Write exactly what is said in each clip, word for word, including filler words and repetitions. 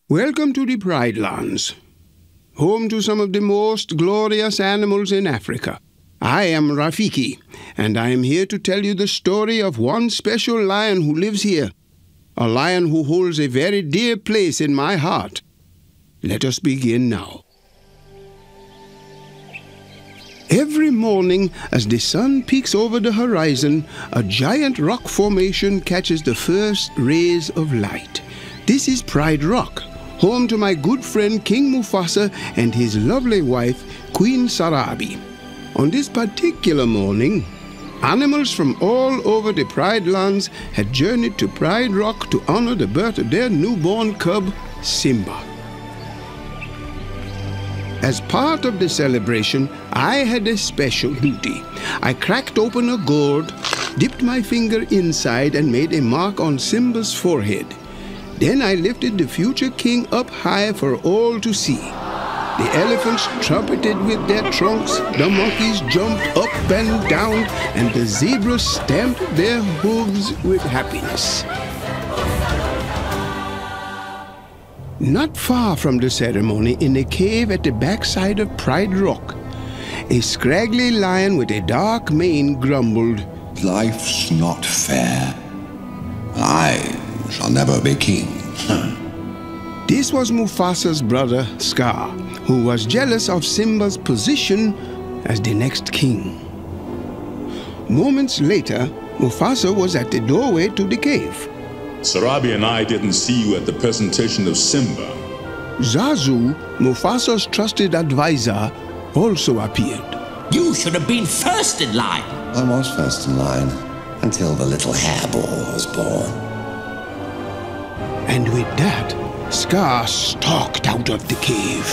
Welcome to the Pride Lands, home to some of the most glorious animals in Africa. I am Rafiki, and I am here to tell you the story of one special lion who lives here, a lion who holds a very dear place in my heart. Let us begin now. Every morning, as the sun peeks over the horizon, a giant rock formation catches the first rays of light. This is Pride Rock, home to my good friend King Mufasa and his lovely wife, Queen Sarabi. On this particular morning, animals from all over the Pride Lands had journeyed to Pride Rock to honor the birth of their newborn cub, Simba. As part of the celebration, I had a special duty. I cracked open a gourd, dipped my finger inside, and made a mark on Simba's forehead. Then I lifted the future king up high for all to see. The elephants trumpeted with their trunks, the monkeys jumped up and down, and the zebras stamped their hooves with happiness. Not far from the ceremony, in a cave at the backside of Pride Rock, a scraggly lion with a dark mane grumbled, "Life's not fair. I shall never be king." This was Mufasa's brother, Scar, who was jealous of Simba's position as the next king. Moments later, Mufasa was at the doorway to the cave. Sarabi and I didn't see you at the presentation of Simba. Zazu, Mufasa's trusted advisor, also appeared. You should have been first in line. I was first in line until the little hairball was born. And with that, Scar stalked out of the cave.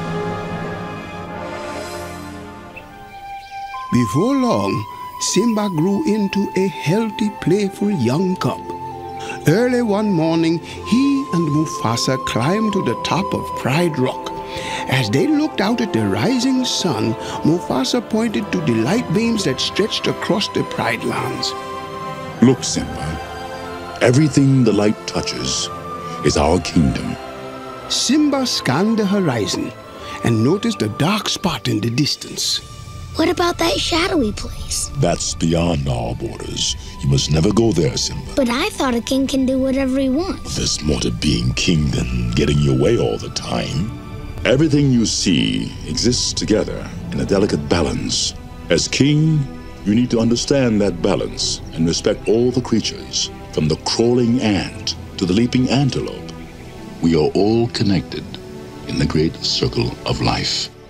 Before long, Simba grew into a healthy, playful young cub. Early one morning, he and Mufasa climbed to the top of Pride Rock. As they looked out at the rising sun, Mufasa pointed to the light beams that stretched across the Pride Lands. Look, Simba. Everything the light touches is our kingdom. Simba scanned the horizon and noticed a dark spot in the distance. What about that shadowy place? That's beyond our borders. You must never go there, Simba. But I thought a king can do whatever he wants. There's more to being king than getting your way all the time. Everything you see exists together in a delicate balance. As king, you need to understand that balance and respect all the creatures, from the crawling ant to the leaping antelope. We are all connected in the great circle of life.